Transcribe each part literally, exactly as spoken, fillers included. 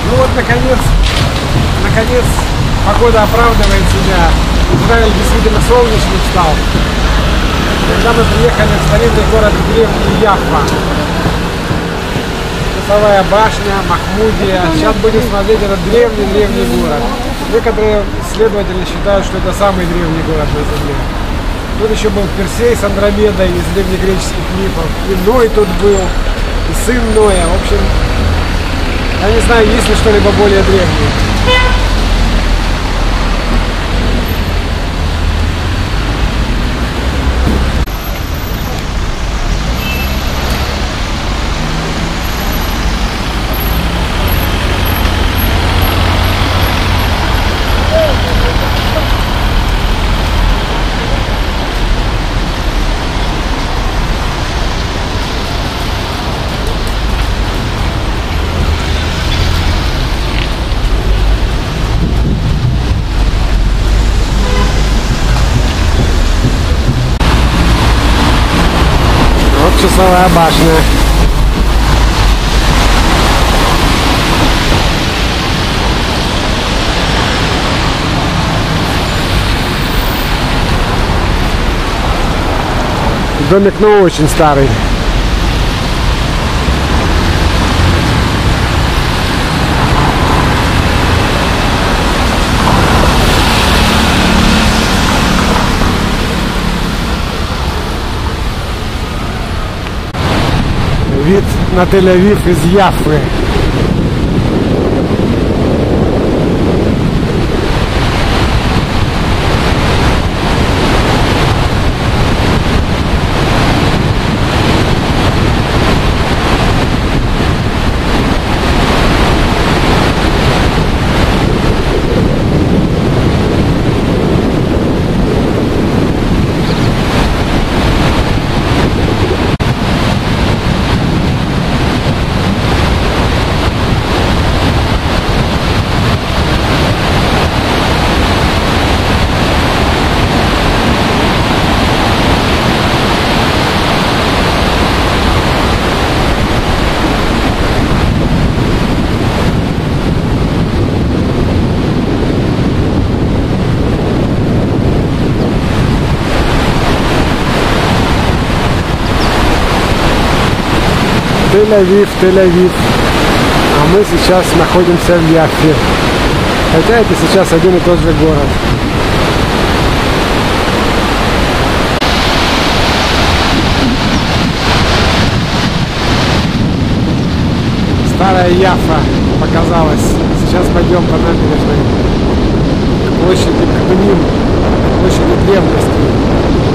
Ну вот, наконец, наконец, погода оправдывает себя. Израиль действительно солнечный стал. Когда мы приехали в старинный город древний Яффа. Часовая башня, Махмудия. Сейчас будем смотреть этот древний-древний город. Некоторые исследователи считают, что это самый древний город на Земле. Тут еще был Персей с Андромедой из древнегреческих мифов. И Ной тут был, и сын Ноя. В общем, я не знаю, есть ли что-либо более древнее. Часовая башня. Домик, ну, очень старый. Вид на Тель-Авив из Яффы. Тель-Авив, Тель-Авив. А мы сейчас находимся в Яффе. Хотя это сейчас один и тот же город. Старая Яффа показалась. Сейчас пойдем по набережной к площади Кадуним, площади древности.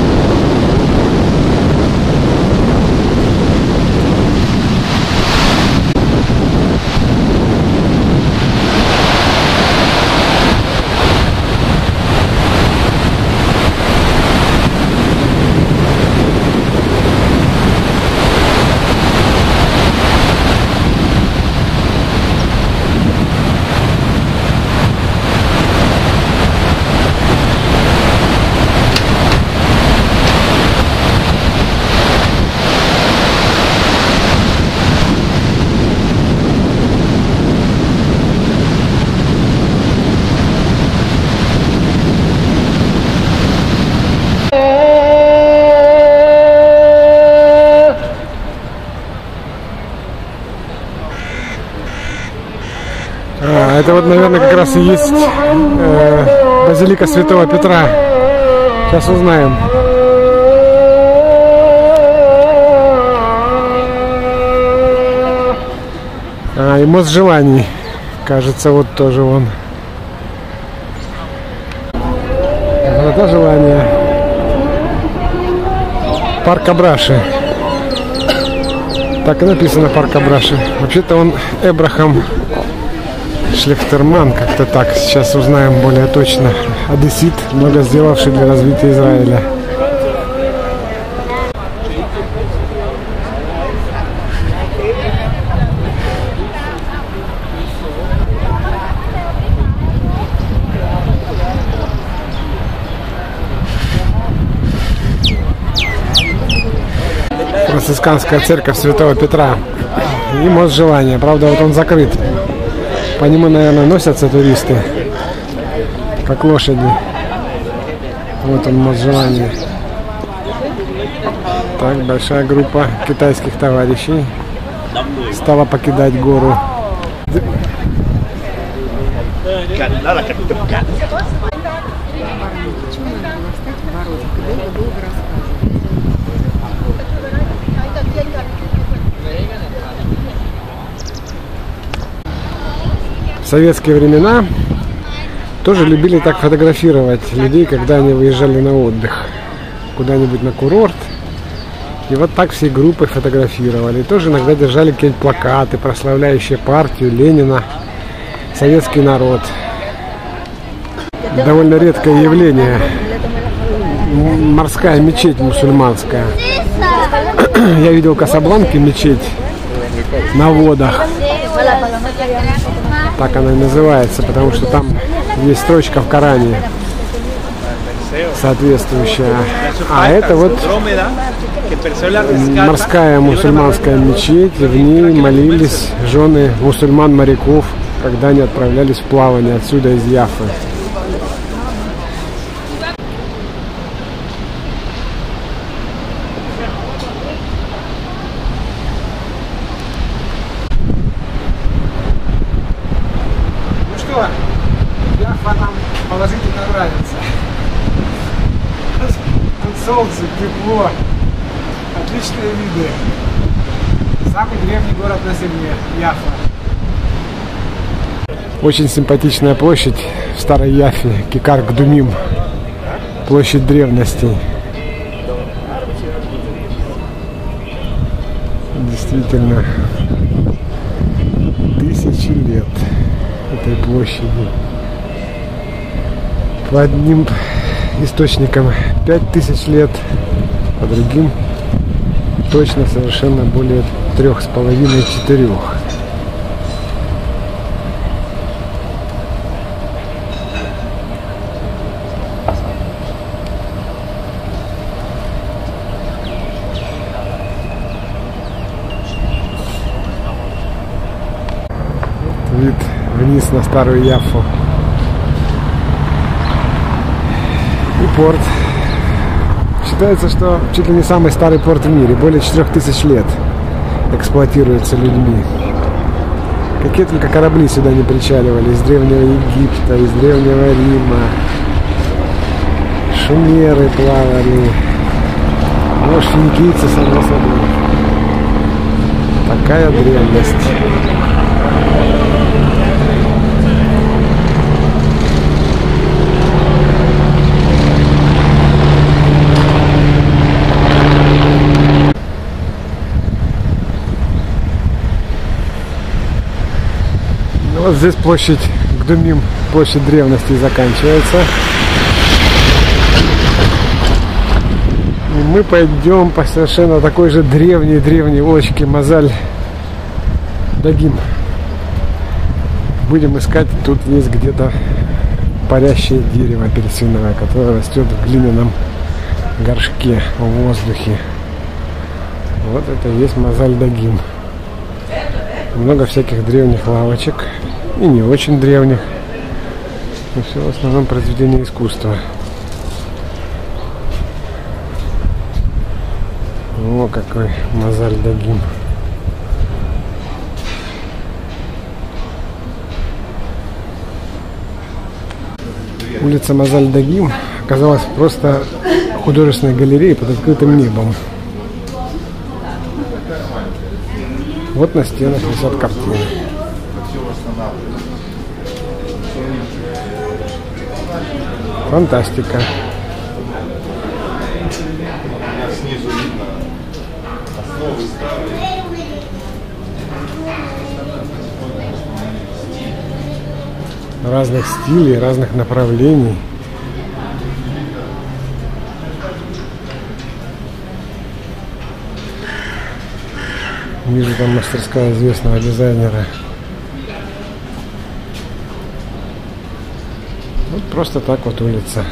А, это вот, наверное, как раз и есть э, базилика Святого Петра. Сейчас узнаем. А, и мост желаний. Кажется, вот тоже вон. Врата желания. Парк Абраши. Так и написано, парк Абраши. Вообще-то он Эбрахам Шлехтерман, как-то так. Сейчас узнаем более точно. Одессит, много сделавший для развития Израиля. Францисканская церковь Святого Петра и мост желания. Правда, вот он закрыт. По нему, наверное, носятся туристы, как лошади. Вот он, мост желания. Так, большая группа китайских товарищей стала покидать гору. В советские времена тоже любили так фотографировать людей, когда они выезжали на отдых куда-нибудь на курорт. И вот так всей группой фотографировали. И тоже иногда держали какие-нибудь плакаты, прославляющие партию, Ленина, советский народ. Довольно редкое явление. Морская мечеть мусульманская. Я видел в Касабланке мечеть на водах. Так она и называется, потому что там есть строчка в Коране соответствующая. А это вот морская мусульманская мечеть. В ней молились жены мусульман-моряков, когда они отправлялись в плавание отсюда из Яффы. Яффа нам положительно нравится. Тут солнце, тепло, отличные виды. Самый древний город на земле, Яффа. Очень симпатичная площадь в Старой Яффе, Кикар-Кдумим, площадь древностей. Действительно, тысячи лет этой площади. По одним источникам пять тысяч лет, по другим точно совершенно более трех с половиной-четырех. Вид вниз на Старую Яффу. И порт. Считается, что чуть ли не самый старый порт в мире. Более четырех тысяч лет эксплуатируется людьми. Какие только корабли сюда не причаливали. Из Древнего Египта, из Древнего Рима. Шумеры плавали. Ну, финикийцы, само собой. Такая древность. Вот здесь площадь Кдумим, площадь древности заканчивается. И мы пойдем по совершенно такой же древней-древней улочке Мазаль-Дагим. Будем искать, тут есть где-то парящее дерево апельсиновое, которое растет в глиняном горшке в воздухе. Вот это и есть Мазаль-Дагим. Много всяких древних лавочек. И не очень древних. Но все в основном произведения искусства. О, какой Мазаль-Дагим. Улица Мазаль-Дагим оказалась просто художественной галереей под открытым небом. Вот на стенах висят картины. Фантастика. Разных стилей, разных направлений. Вижу там мастерская известного дизайнера. Вот просто так вот улица.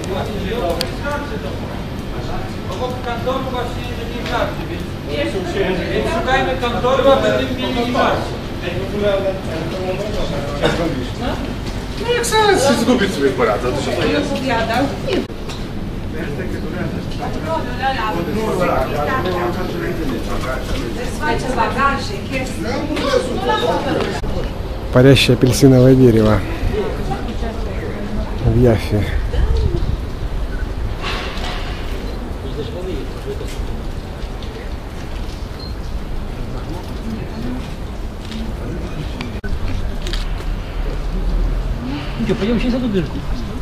Контору właśnie nie karty, więc szukajmy kontoru, a będziemy mieli karty. No jak sam się zgubić sobie poradza, to się Nie opowiadał. Słuchajcie, bagażnik jest. Парящее апельсиновое дерево в Яффе. Пойдем через эту дырку.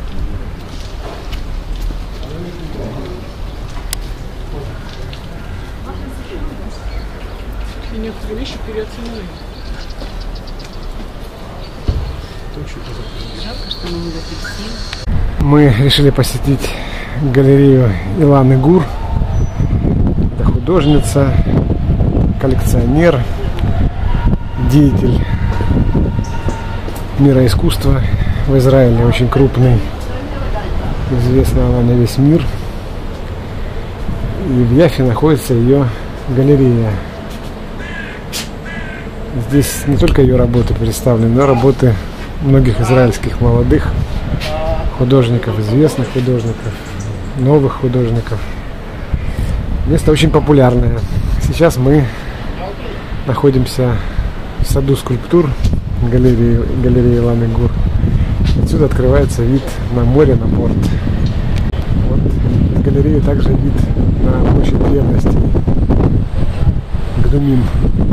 И некоторые вещи переоценены. Мы решили посетить галерею Иланы Гур. Это художница, коллекционер, деятель мира искусства в Израиле, очень крупный, известна она на весь мир. И в Яффе находится ее галерея. Здесь не только ее работы представлены, но и работы многих израильских молодых художников, известных художников, новых художников. Место очень популярное. Сейчас мы находимся в саду скульптур галереи, галереи Иланы Гур. Отсюда открывается вид на море, на порт. Вот из галереи также вид на площадь древностей Гдумим.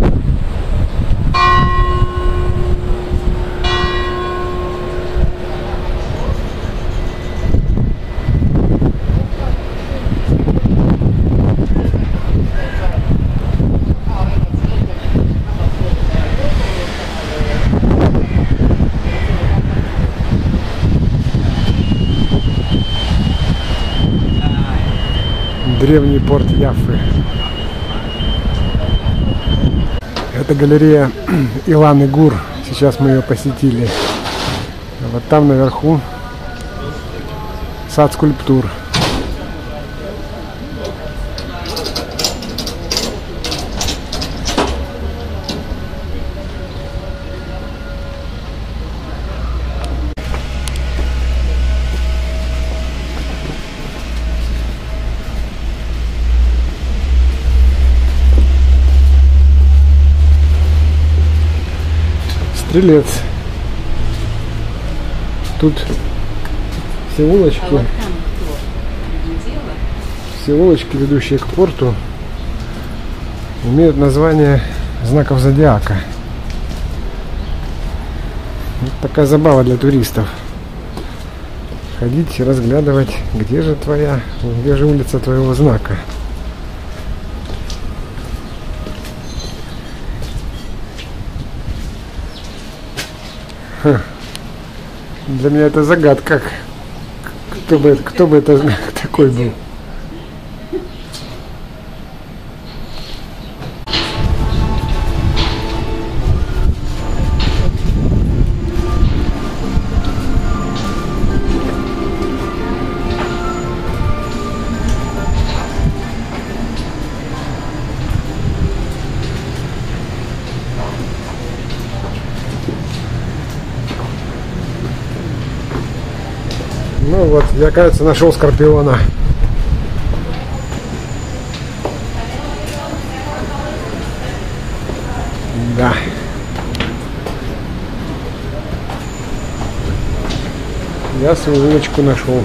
Древний порт Яффы. Это галерея Иланы Гур. Сейчас мы ее посетили. Вот там наверху сад скульптур. Стрелец. Тут все улочки, все улочки, ведущие к порту, имеют название знаков зодиака. Вот такая забава для туристов. Ходить и разглядывать, где же твоя, где же улица твоего знака. Ха. Для меня это загадка, кто бы, кто бы это такой был. Ну вот, я, кажется, нашел скорпиона. Да. Я свою улочку нашел.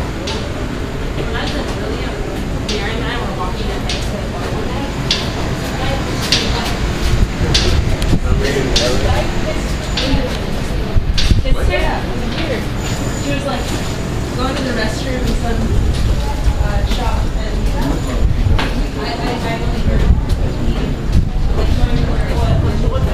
Going to the restroom and some uh, shop and I, I, I only heard me like showing me where it was.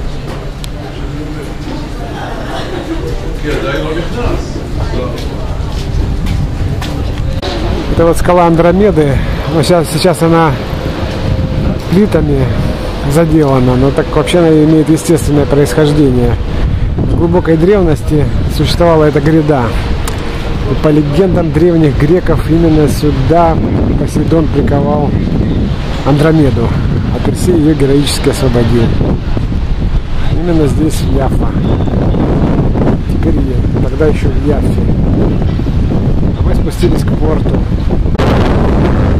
Это вот скала Андромеды, но сейчас, сейчас она плитами заделана, но так вообще она имеет естественное происхождение. В глубокой древности существовала эта гряда. И по легендам древних греков именно сюда Посейдон приковал Андромеду, а Персей ее героически освободил. Именно здесь, в Яффа. Теперь я, тогда еще в Яффе. А мы спустились к порту.